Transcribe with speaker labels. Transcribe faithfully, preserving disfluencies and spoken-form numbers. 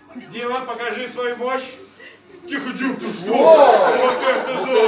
Speaker 1: Дима, покажи свою мощь. Тихо, Дим, ты что? Вот это да!